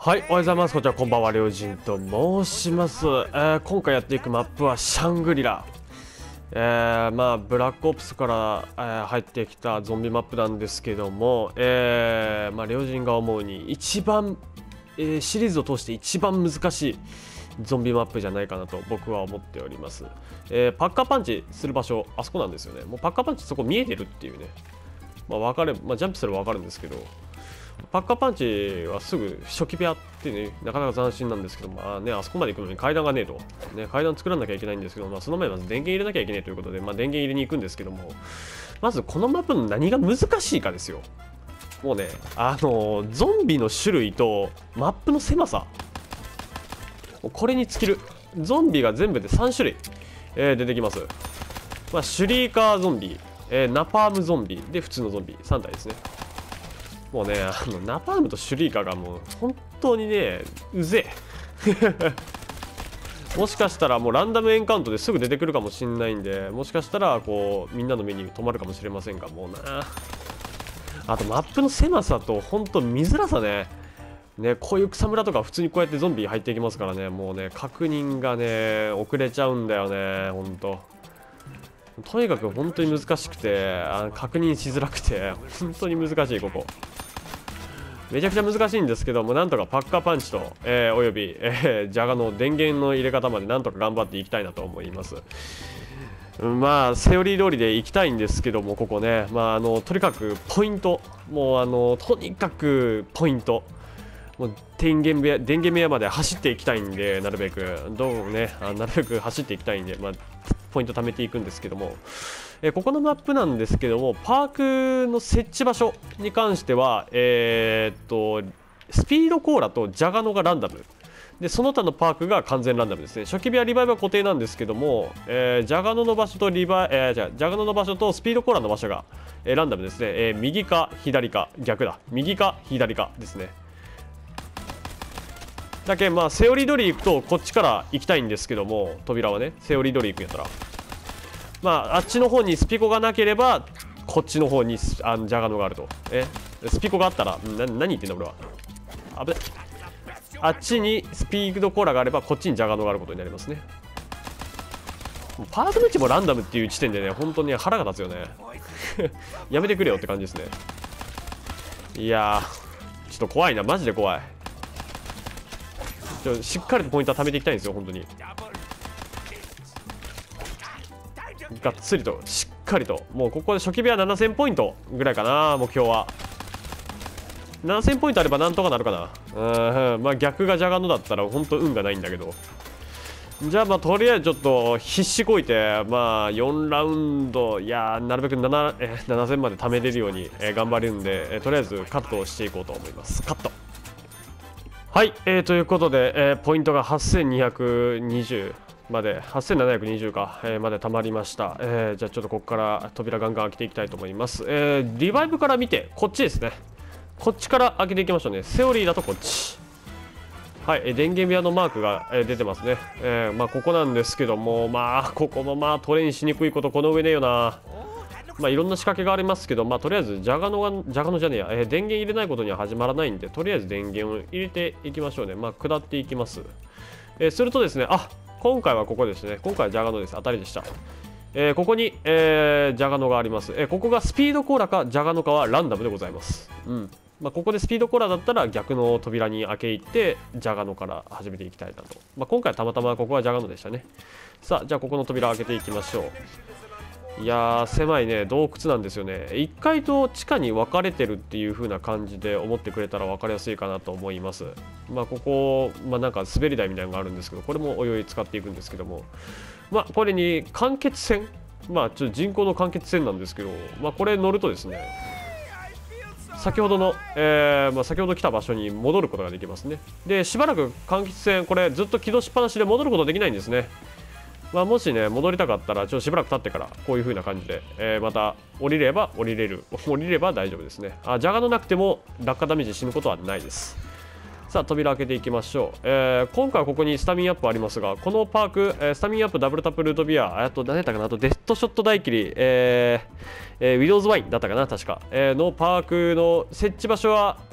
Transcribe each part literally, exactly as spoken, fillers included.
はい、おはようございます。こちらこんばんは、りょうじんと申します。えー、今回やっていくマップはシャングリラ。えー、まあブラックオプスから、えー、入ってきたゾンビマップなんですけども、えー、まありょうじんが思うに一番、えー、シリーズを通して一番難しいゾンビマップじゃないかなと僕は思っております。えー、パッカーパンチする場所あそこなんですよね。もうパッカーパンチそこ見えてるっていうね。まあ分かれ、まあ、ジャンプすれば分かるんですけど。パッカーパンチはすぐ初期部屋ってね、なかなか斬新なんですけど、まあね、あそこまで行くのに階段がねえと。ね、階段作らなきゃいけないんですけど、まあ、その前にまず電源入れなきゃいけないということで、まあ、電源入れに行くんですけども、まずこのマップの何が難しいかですよ。もうね、あのー、ゾンビの種類とマップの狭さ。これに尽きる。ゾンビが全部でさん種類、えー、出てきます。まあ、シュリーカーゾンビ、えー、ナパームゾンビ、で、普通のゾンビ、さん体ですね。もうね、あのナパームとシュリーカーがもう本当にね、うぜえもしかしたらもうランダムエンカウントですぐ出てくるかもしれないんで、もしかしたらこうみんなの目に留まるかもしれませんが、もうなあとマップの狭さと本当見づらさね。ね、こういう草むらとか普通にこうやってゾンビ入っていきますからね、もうね、確認がね、遅れちゃうんだよね、本当。とにかく本当に難しくて、あ確認しづらくて、本当に難しい、ここ。めちゃくちゃ難しいんですけども、なんとかパッカーパンチと、えー、および、えー、ジャガの電源の入れ方までなんとか頑張っていきたいなと思います。まあセオリー通りでいきたいんですけども、ここね、まああのとにかくポイント、もうあのとにかくポイント、もう電源部屋電源部屋まで走っていきたいんで、なるべくどうね、あなるべく走っていきたいんで、まあポイント貯めていくんですけども、えー、ここのマップなんですけども、パークの設置場所に関しては、えー、っとスピードコーラとジャガノがランダムで、その他のパークが完全ランダムですね。初期部屋リバイブは固定なんですけども、えー、ジャガノの場所とリバイ、えー、じゃあジャガノの場所とスピードコーラの場所が、えー、ランダムですね。えー、右か左か、逆だ、右か左かですね。だけまあセオリー通り行くとこっちから行きたいんですけども、扉はねセオリー通り行くんやったら、まああっちの方にスピコがなければこっちの方にあのジャガノがあると。えスピコがあったらな何言ってんだ俺は。あぶね、あっちにスピードコーラがあればこっちにジャガノがあることになりますね。パークの位置もランダムっていう時点でね、本当に腹が立つよねやめてくれよって感じですね。いやーちょっと怖いな、マジで怖い。しっかりとポイントは貯めていきたいんですよ、本当に。がっつりと、しっかりと。もうここで初期部屋ななせんポイントぐらいかな、目標は。ななせんポイントあればなんとかなるかな。うん、まあ逆がジャガノだったら本当運がないんだけど。じゃあまあとりあえずちょっと必死こいて、まあよんラウンド、いやーなるべくなな、えー、ななせんまで貯めれるように、えー、頑張るんで、えー、とりあえずカットをしていこうと思います。カット。はい、えー、ということで、えー、ポイントがはっせんにひゃくにじゅうまで、はっせんななひゃくにじゅうか、えー、までたまりました。えー、じゃあちょっとここから扉ガンガン開けていきたいと思います。えー、リバイブから見て、こっちですね。こっちから開けていきましょうね。セオリーだとこっち。はい、えー、電源部屋のマークが、えー、出てますね。えー、まあここなんですけども、まあここもまあトレインしにくいことこの上ねえよな。まあいろんな仕掛けがありますけど、まあとりあえずジャガノがジャガノじゃねえや、えー、電源入れないことには始まらないんで、とりあえず電源を入れていきましょうね。まあ下っていきます。えー、するとですね、あ、今回はここですね。今回はジャガノです。当たりでした。えー、ここに、えー、ジャガノがあります。えー、ここがスピードコーラかジャガノかはランダムでございます。うん。まあここでスピードコーラだったら逆の扉に開け入ってジャガノから始めていきたいなと。まあ今回はたまたまここはジャガノでしたね。さあ、じゃあここの扉開けていきましょう。いやー狭いね、洞窟なんですよね。いっかいと地下に分かれてるっていう風な感じで思ってくれたら分かりやすいかなと思います。まあここ、まあなんか滑り台みたいなのがあるんですけど、これもおいおい使っていくんですけども、まあこれに間欠泉、まあちょっと人工の間欠泉なんですけど、まあこれ乗るとですね、先ほどの、えーまあ、先ほど来た場所に戻ることができますね。でしばらく間欠泉、これずっと起動しっぱなしで戻ることできないんですね。まあもしね戻りたかったらちょっとしばらく経ってからこういう風な感じで、えー、また降りれば降りれる降りれば大丈夫ですね。あ、ジャガノなくても落下ダメージ死ぬことはないです。さあ扉開けていきましょう。えー、今回はここにスタミンアップありますが、このパーク、えー、スタミンアップダブルタップルートビア、あと何やったかな、あとデッドショット大切り、えーえー、ウィドウズワインだったかな確か、えー、のパークの設置場所は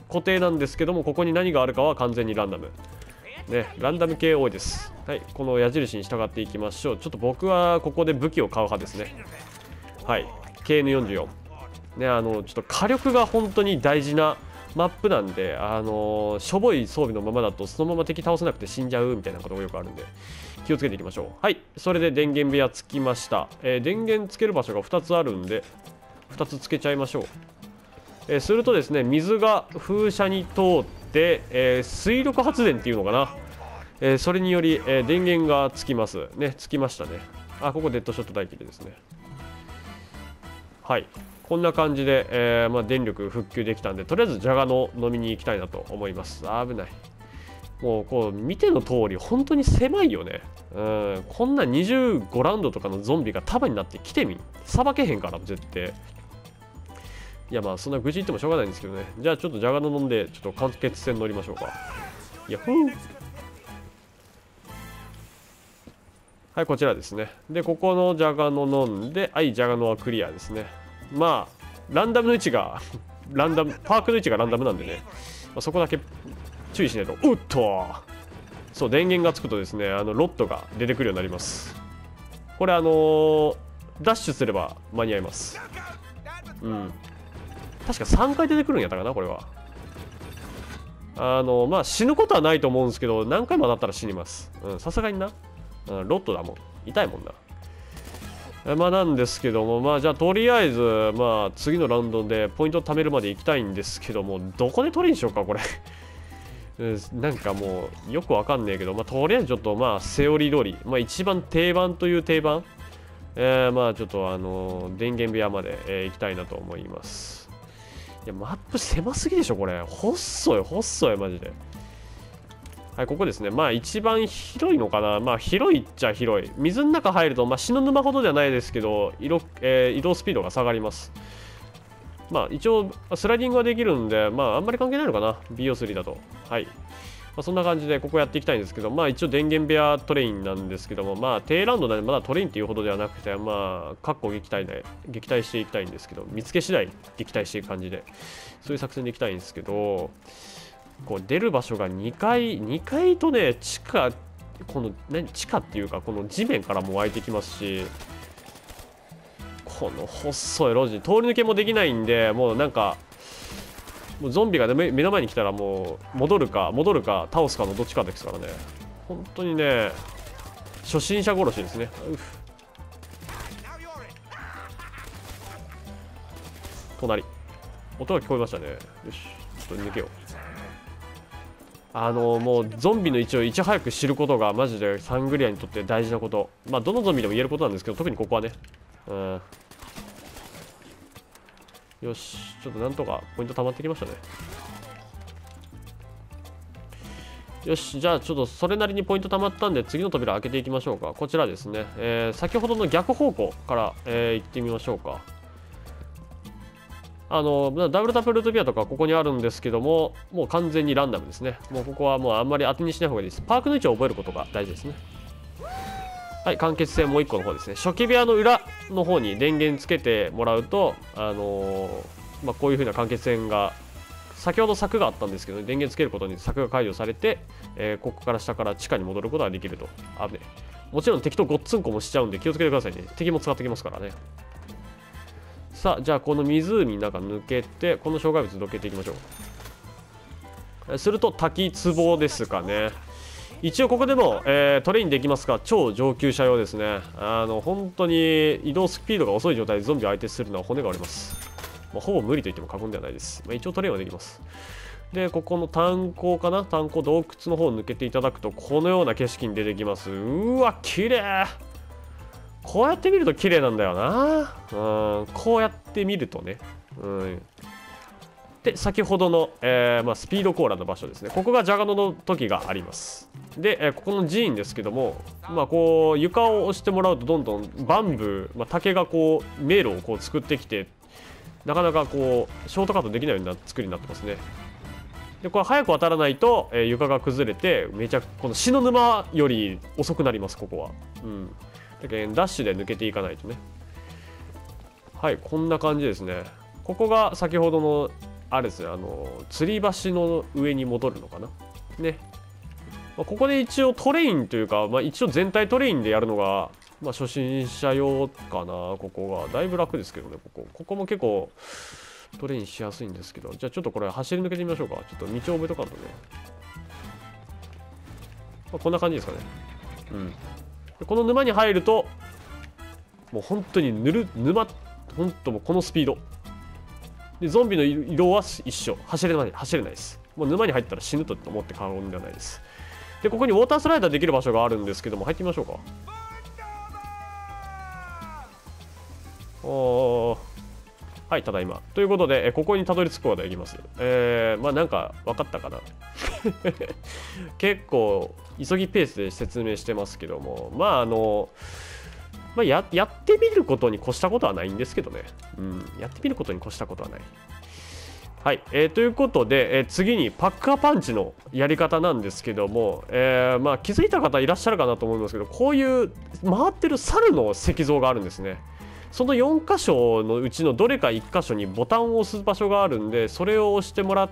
固定なんですけども、ここに何があるかは完全にランダムね。ランダム系多いです。はい、この矢印に従っていきましょう。ちょっと僕はここで武器を買う派ですね。はい、 ケーエヌよんじゅうよん ね。あのちょっと火力が本当に大事なマップなんで、あのー、しょぼい装備のままだとそのまま敵倒せなくて死んじゃうみたいなことがよくあるんで、気をつけていきましょう。はい、それで電源部屋つきました。えー、電源つける場所がふたつあるんでふたつつけちゃいましょう。えー、するとですね、水が風車に通って、えー、水力発電っていうのかな、えー、それにより、えー、電源がつきますね。つきましたね。あ、ここデッドショット待機でですね。はい、こんな感じで、えーまあ、電力復旧できたんで、とりあえずジャガの飲みに行きたいなと思います。危ない。もうこう見ての通り本当に狭いよね。うん、こんなにじゅうごラウンドとかのゾンビが束になってきてみんさばけへんから絶対。いやまあそんな愚痴言ってもしょうがないんですけどね。じゃあちょっとジャガの飲んでちょっと間欠戦乗りましょうか。ヤッホー。はい、こちらですね。でここのジャガの飲んで、はい、ジャガのはクリアですね。まあランダムの位置がランダムパークの位置がランダムなんでね、まあ、そこだけ注意しないと。うっと、そう電源がつくとですね、あのロットが出てくるようになります。これあのー、ダッシュすれば間に合います。うん、確かさんかい出てくるんやったかな、これは。あのまあ死ぬことはないと思うんですけど、何回も当たったら死にます。さすがにな、うん、ロットだもん、痛いもんな。まあなんですけども、まあじゃあとりあえずまあ次のラウンドでポイントを貯めるまで行きたいんですけども、どこで取りにしようかこれなんかもうよくわかんねえけど、まあとりあえずちょっとまあセオリー通り、まあ一番定番という定番、えー、まあちょっとあのー、電源部屋まで、えー、行きたいなと思います。いやマップ狭すぎでしょこれ。細い細いマジで。はい、ここですね。まあ一番広いのかな。まあ広いっちゃ広い。水の中入ると、まあ死の沼ほどではないですけど、色えー、移動スピードが下がります。まあ一応スライディングができるんで、まああんまり関係ないのかな。ビーオースリー だと。はい。まあ、そんな感じでここやっていきたいんですけど、まあ一応電源部屋トレインなんですけども、まあ低ラウンドなんでまだトレインっていうほどではなくて、まあかっこ撃退で撃退していきたいんですけど、見つけ次第撃退していく感じで、そういう作戦でいきたいんですけど、こう出る場所がにかい、にかいとね、地下、この何地下っていうか、この地面からも湧いてきますし、この細い路地、通り抜けもできないんで、もうなんか、もうゾンビが、ね、目の前に来たらもう戻るか、戻るか、倒すかのどっちかですからね、本当にね、初心者殺しですね。うふ隣、音が聞こえましたね。よし、ちょっと抜けよう。あのもうゾンビの位置をいち早く知ることがマジでサングリアにとって大事なこと。まあどのゾンビでも言えることなんですけど、特にここはね。うん。よし、ちょっとなんとかポイント溜まってきましたね。よし、じゃあちょっとそれなりにポイント溜まったんで、次の扉開けていきましょうか。こちらですね。えー、先ほどの逆方向から、えー、行ってみましょうか。あのダブルタップルートビアとかここにあるんですけども、もう完全にランダムですね。もうここはもうあんまり当てにしない方がいいです。パークの位置を覚えることが大事ですね。はい、間欠線もういっこの方ですね。初期部屋の裏の方に電源つけてもらうと、あのー、まあ、こういう風な間欠線が、先ほど柵があったんですけど、ね、電源つけることに柵が解除されて、えー、ここから下から地下に戻ることができると。あぶね。もちろん敵とごっつんこもしちゃうんで気をつけてくださいね。敵も使ってきますからね。さあ、じゃあこの湖の中抜けて、この障害物どけていきましょう。すると滝壺ですかね。一応ここでも、えー、トレインできますが、超上級者用ですね。あの本当に移動スピードが遅い状態でゾンビを相手するのは骨が折れます。まあ、ほぼ無理と言っても過言ではないです。まあ、一応トレインはできます。で、ここの炭鉱かな、炭鉱洞窟の方を抜けていただくと、このような景色に出てきます。うわ、綺麗。こうやって見ると綺麗なんだよな。うん、こうやって見るとね。うん、で、先ほどの、えーまあ、スピードコーラの場所ですね。ここがジャガノの時があります。で、えー、ここの寺院ですけども、まあ、こう床を押してもらうとどんどんバンブー、まあ、竹がこう迷路をこう作ってきて、なかなかこうショートカットできないような作りになってますね。で、これ早く渡らないと、えー、床が崩れて、めちゃこの死の沼より遅くなります、ここは。うん。だけどダッシュで抜けていかないとね。はい、こんな感じですね。ここが先ほどのあれですね、あの吊り橋の上に戻るのかなね。まあ、ここで一応トレインというか、まあ、一応全体トレインでやるのが、まあ、初心者用かな。ここがだいぶ楽ですけどね。ここここも結構トレインしやすいんですけど、じゃあちょっとこれ走り抜けてみましょうか。ちょっと道を覚えとかんとね。まあ、こんな感じですかね。うん。でこの沼に入るともう本当にぬる沼、本当もうこのスピードで、ゾンビの移動は一緒。走れない、走れないです。もう沼に入ったら死ぬと思って過言ではないです。で、ここにウォータースライダーできる場所があるんですけども、入ってみましょうか。おー、はい、ただいま。ということで、ここにたどり着くことができます。えー、まあなんか分かったかな。結構、急ぎペースで説明してますけども、まああの、まあ、や, やってみることに越したことはないんですけどね。うん、やってみることに越したことはない。はい、えー、ということで、えー、次にパッカーパンチのやり方なんですけども、えーまあ、気づいた方いらっしゃるかなと思いますけど、こういう回ってる猿の石像があるんですね。そのよん箇所のうちのどれかいっ箇所にボタンを押す場所があるんで、それを押してもらって、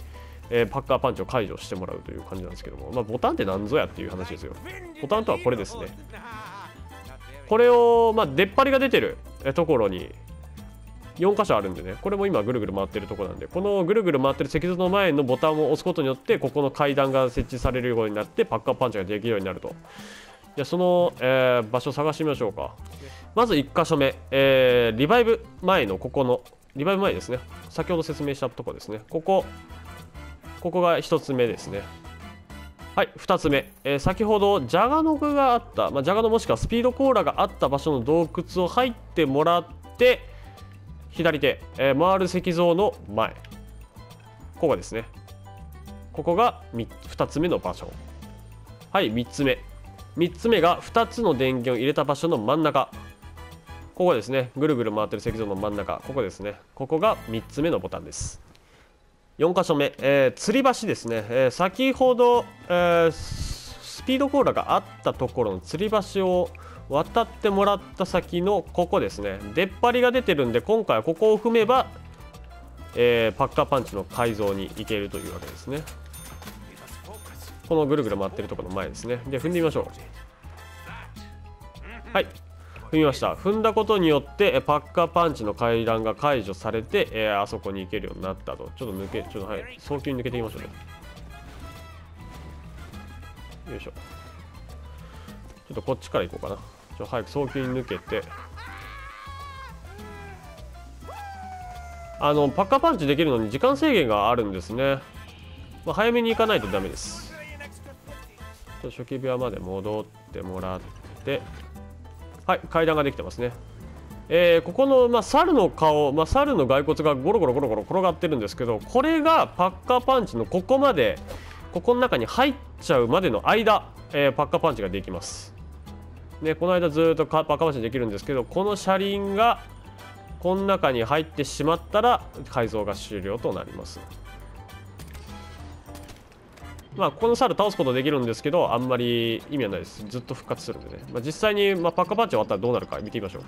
えー、パッカーパンチを解除してもらうという感じなんですけども、まあ、ボタンって何ぞやっていう話ですよ。ボタンとはこれですね。これを、まあ、出っ張りが出てるところによん箇所あるんでね、これも今ぐるぐる回ってるところなんで、このぐるぐる回ってる石像の前のボタンを押すことによって、ここの階段が設置されるようになって、パッカーパンチができるようになると。じゃあその、えー、場所を探してみましょうか。まずいっ箇所目、えー、リバイブ前のここの、リバイブ前ですね。先ほど説明したところですね。ここ、ここがひとつめですね。はい、ふたつめ、えー、先ほどジャガノグがあった、まあ、ジャガノもしくはスピードコーラがあった場所の洞窟を入ってもらって、左手、えー、回る石像の前、ここですね。ここがふたつめの場所。はい、みっつめ、みっつめがふたつの電源を入れた場所の真ん中、ここですね。ぐるぐる回ってる石像の真ん中、ここですね。ここがみっつめのボタンです。よん箇所目、えー、吊り橋ですね。えー、先ほど、えー、スピードコーラがあったところの吊り橋を渡ってもらった先のここですね。出っ張りが出てるんで、今回はここを踏めば、えー、パッカーパンチの改造にいけるというわけですね。このぐるぐる回ってるところの前ですね。で、踏んでみましょう。はい、踏みました。踏んだことによってパッカーパンチの階段が解除されて、えー、あそこに行けるようになったと。ちょっと抜け、ちょっとはい、早急に抜けていきましょうね。よいしょ。ちょっとこっちから行こうかな。ちょ早く早急に抜けて、あのパッカーパンチできるのに時間制限があるんですね。まあ、早めに行かないとダメです。初期部屋まで戻ってもらって、はい、階段ができてますね。えー、ここの、まあ、猿の顔、まあ、猿の骸骨がゴロゴロゴロゴロ転がってるんですけど、これがパッカーパンチのここまで、ここの中に入っちゃうまでの間、えー、パッカーパンチができます。ね、この間ずっとパッカーパンチできるんですけど、この車輪がこの中に入ってしまったら改造が終了となります。まあこの猿倒すことできるんですけど、あんまり意味はないです。ずっと復活するんでね。まあ、実際に、まあ、パッカーパンチ終わったらどうなるか見てみましょう。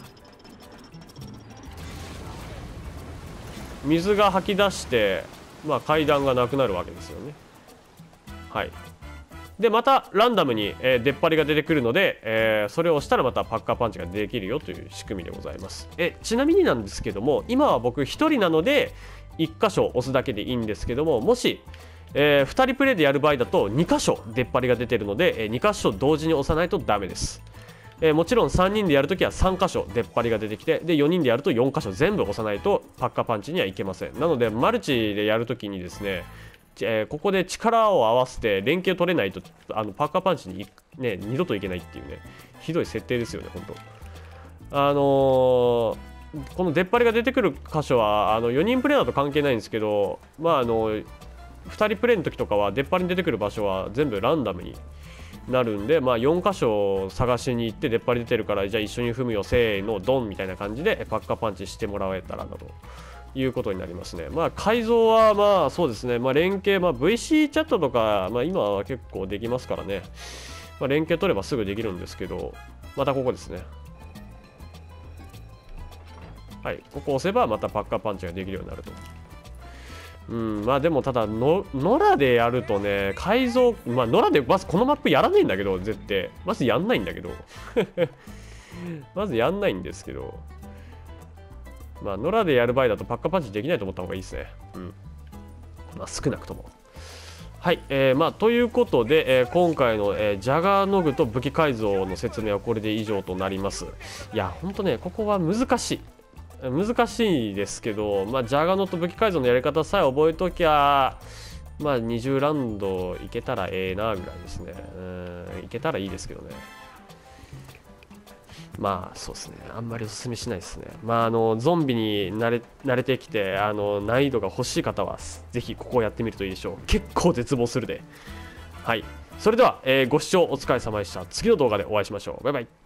水が吐き出して、まあ、階段がなくなるわけですよね。はい。でまたランダムに、えー、出っ張りが出てくるので、えー、それを押したらまたパッカーパンチができるよという仕組みでございます。えちなみになんですけども、今は僕ひとりなのでいっ箇所押すだけでいいんですけども、もし、えー、ふたりプレイでやる場合だとに箇所出っ張りが出てるので、えー、に箇所同時に押さないとダメです。えー、もちろんさんにんでやるときはさん箇所出っ張りが出てきて、でよにんでやるとよん箇所全部押さないとパッカーパンチにはいけません。なのでマルチでやるときにですね、えー、ここで力を合わせて連携取れないと、あのパッカーパンチに、ね、二度といけないっていうね、ひどい設定ですよね、本当。あのー、この出っ張りが出てくる箇所はあのよにんプレイだと関係ないんですけど、まああのふたりプレイの時とかは出っ張りに出てくる場所は全部ランダムになるんで、まあ、よん箇所探しに行って出っ張り出てるから、じゃあ一緒に踏むよせーのドンみたいな感じでパッカーパンチしてもらえたらなということになりますね。まあ改造はまあそうですね、まあ、連携、まあ、ブイシー チャットとか、まあ、今は結構できますからね、まあ、連携取ればすぐできるんですけど、またここですね。はい、ここ押せばまたパッカーパンチができるようになると。 うん、まあでもただの、野良でやるとね、改造、まあ野良でまずこのマップやらないんだけど、絶対。まずやんないんだけど。まずやんないんですけど。まあ野良でやる場合だとパッカパンチできないと思った方がいいですね。うん。まあ少なくとも。はい、えー、まあということで、えー、今回の、えー、ジャガーノグと武器改造の説明はこれで以上となります。いや、ほんとね、ここは難しい。難しいですけど、まあ、ジャガーノと武器改造のやり方さえ覚えときゃ、まあ、にじゅうラウンドいけたらええなぐらいですね。うん、いけたらいいですけどね。まあそうですね、あんまりおすすめしないですね。まああのゾンビに慣れ慣れてきてあの難易度が欲しい方はぜひここをやってみるといいでしょう。結構絶望するで。はい、それでは、えー、ご視聴お疲れ様でした。次の動画でお会いしましょう。バイバイ。